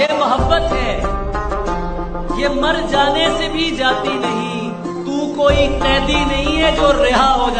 ये मोहब्बत है, ये मर जाने से भी जाती नहीं। तू कोई कैदी नहीं है जो रिहा हो